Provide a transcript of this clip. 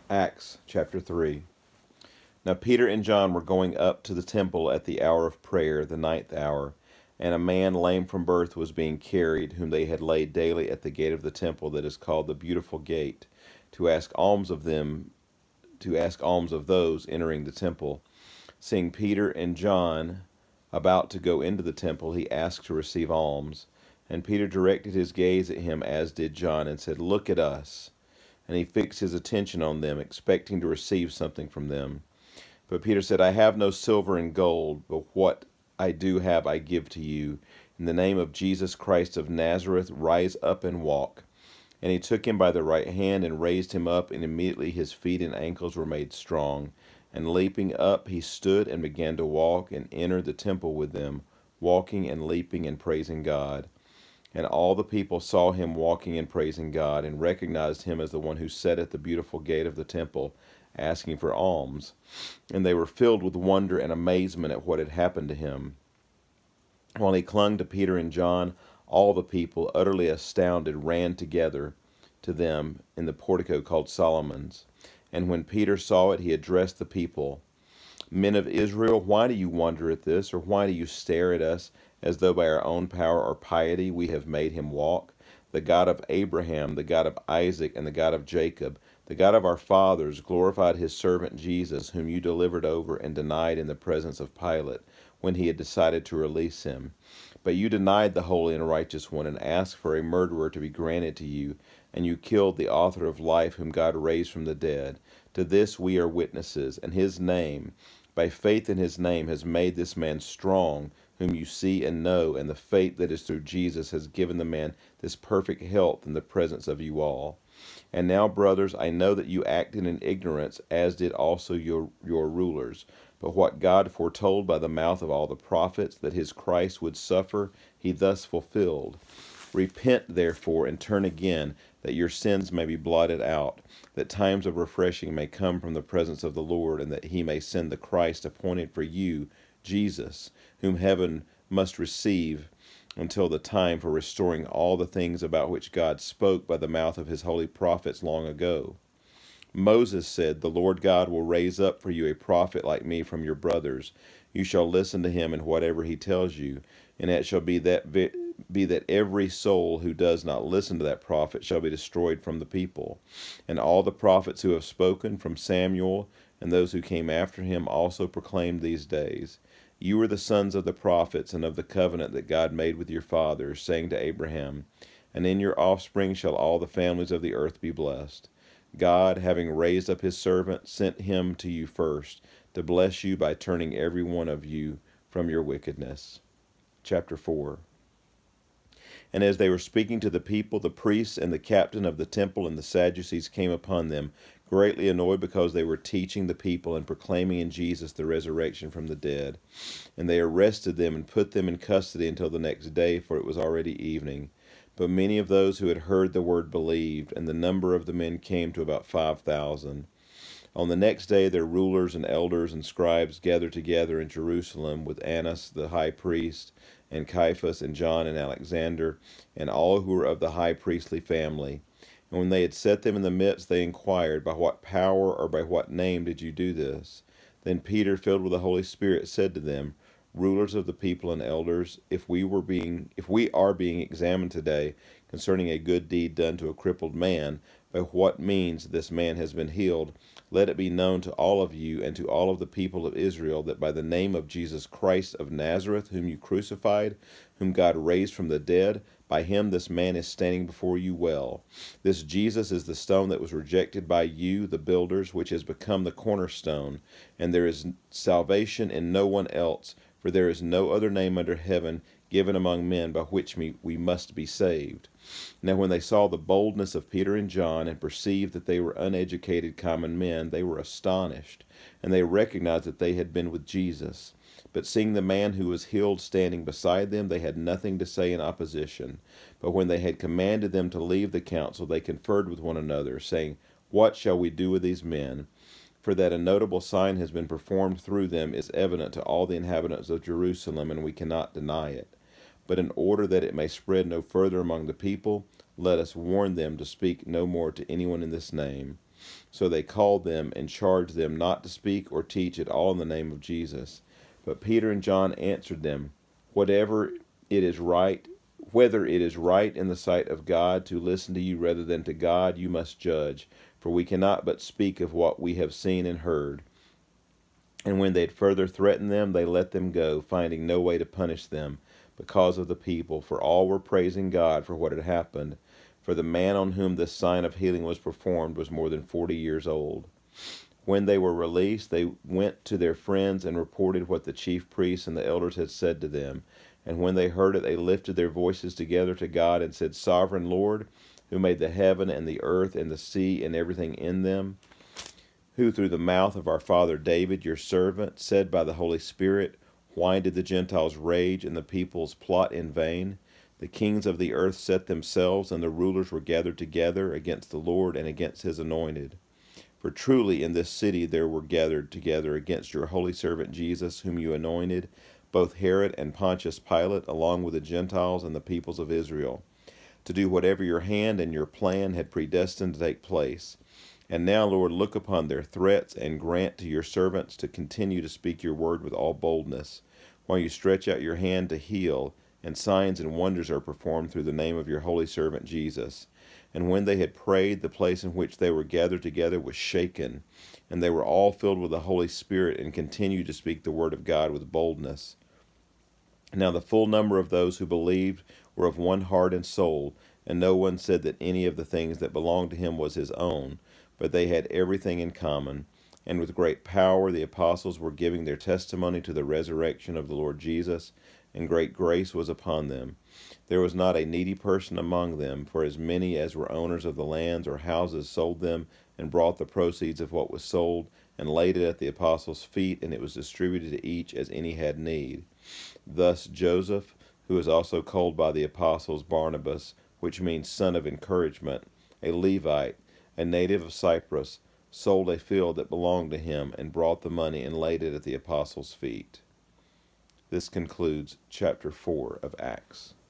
Acts chapter 3. Now Peter and John were going up to the temple at the hour of prayer, the ninth hour, and a man lame from birth was being carried, whom they had laid daily at the gate of the temple that is called the Beautiful Gate, to ask alms of them, to ask alms of those entering the temple. Seeing Peter and John about to go into the temple, he asked to receive alms. And Peter directed his gaze at him, as did John, and said, "Look at us." And he fixed his attention on them, expecting to receive something from them. But Peter said, "I have no silver and gold, but what I do have I give to you. In the name of Jesus Christ of Nazareth, rise up and walk." And he took him by the right hand and raised him up, and immediately his feet and ankles were made strong. And leaping up, he stood and began to walk, and entered the temple with them, walking and leaping and praising God. And all the people saw him walking and praising God, and recognized him as the one who sat at the beautiful gate of the temple, asking for alms. And they were filled with wonder and amazement at what had happened to him. While he clung to Peter and John, all the people, utterly astounded, ran together to them in the portico called Solomon's. And when Peter saw it, he addressed the people. "Men of Israel, why do you wonder at this, or why do you stare at us, as though by our own power or piety we have made him walk? The God of Abraham, the God of Isaac, and the God of Jacob, the God of our fathers, glorified his servant Jesus, whom you delivered over and denied in the presence of Pilate, when he had decided to release him. But you denied the holy and righteous one, and asked for a murderer to be granted to you, and you killed the author of life, whom God raised from the dead. To this we are witnesses, and his name, by faith in his name, has made this man strong, whom you see and know, and the faith that is through Jesus has given the man this perfect health in the presence of you all. And now, brothers, I know that you acted in ignorance, as did also your rulers. But what God foretold by the mouth of all the prophets, that his Christ would suffer, he thus fulfilled. Repent, therefore, and turn again, that your sins may be blotted out, that times of refreshing may come from the presence of the Lord, and that he may send the Christ appointed for you, Jesus, whom heaven must receive until the time for restoring all the things about which God spoke by the mouth of his holy prophets long ago. Moses said, "The Lord God will raise up for you a prophet like me from your brothers. You shall listen to him in whatever he tells you, and it shall be that every soul who does not listen to that prophet shall be destroyed from the people." And all the prophets who have spoken, from Samuel and those who came after him, also proclaimed these days. You are the sons of the prophets and of the covenant that God made with your fathers, saying to Abraham, "And in your offspring shall all the families of the earth be blessed." God, having raised up his servant, sent him to you first, to bless you by turning every one of you from your wickedness. Chapter 4. And as they were speaking to the people, the priests and the captain of the temple and the Sadducees came upon them, greatly annoyed because they were teaching the people and proclaiming in Jesus the resurrection from the dead. And they arrested them and put them in custody until the next day, for it was already evening. But many of those who had heard the word believed, and the number of the men came to about 5,000. On the next day their rulers and elders and scribes gathered together in Jerusalem with Annas the high priest, and Caiaphas and John and Alexander, and all who were of the high priestly family. And when they had set them in the midst, they inquired, "By what power or by what name did you do this?" Then Peter, filled with the Holy Spirit, said to them, "Rulers of the people and elders, if we are being examined today concerning a good deed done to a crippled man, by what means this man has been healed, let it be known to all of you and to all of the people of Israel that by the name of Jesus Christ of Nazareth, whom you crucified, whom God raised from the dead, by him this man is standing before you well. This Jesus is the stone that was rejected by you, the builders, which has become the cornerstone, and there is salvation in no one else, for there is no other name under heaven given among men by which we must be saved." Now when they saw the boldness of Peter and John, and perceived that they were uneducated common men, they were astonished, and they recognized that they had been with Jesus. But seeing the man who was healed standing beside them, they had nothing to say in opposition. But when they had commanded them to leave the council, they conferred with one another, saying, "What shall we do with these men? For that a notable sign has been performed through them is evident to all the inhabitants of Jerusalem, and we cannot deny it. But in order that it may spread no further among the people, let us warn them to speak no more to anyone in this name." So they called them and charged them not to speak or teach at all in the name of Jesus. But Peter and John answered them, Whether it is right in the sight of God to listen to you rather than to God, you must judge, for we cannot but speak of what we have seen and heard. And when they had further threatened them, they let them go, finding no way to punish them, because of the people, for all were praising God for what had happened. For the man on whom this sign of healing was performed was more than 40 years old. When they were released, they went to their friends and reported what the chief priests and the elders had said to them. And when they heard it, they lifted their voices together to God and said, Sovereign Lord, who made the heaven and the earth and the sea and everything in them, who through the mouth of our father David, your servant, said by the Holy Spirit, Why did the Gentiles rage and the peoples plot in vain? The kings of the earth set themselves, and the rulers were gathered together against the Lord and against his anointed. For truly in this city there were gathered together against your holy servant Jesus, whom you anointed, both Herod and Pontius Pilate, along with the Gentiles and the peoples of Israel, to do whatever your hand and your plan had predestined to take place. And now, Lord, look upon their threats and grant to your servants to continue to speak your word with all boldness, while you stretch out your hand to heal, and signs and wonders are performed through the name of your holy servant Jesus. And when they had prayed, the place in which they were gathered together was shaken, and they were all filled with the Holy Spirit and continued to speak the word of God with boldness. Now the full number of those who believed were of one heart and soul, and no one said that any of the things that belonged to him was his own, but they had everything in common. And with great power the apostles were giving their testimony to the resurrection of the Lord Jesus, and great grace was upon them. There was not a needy person among them, for as many as were owners of the lands or houses sold them, and brought the proceeds of what was sold, and laid it at the apostles' feet, and it was distributed to each as any had need. Thus Joseph, who is also called by the apostles Barnabas, which means son of encouragement, a Levite, a native of Cyprus, sold a field that belonged to him, and brought the money and laid it at the apostles' feet. This concludes chapter 4 of Acts.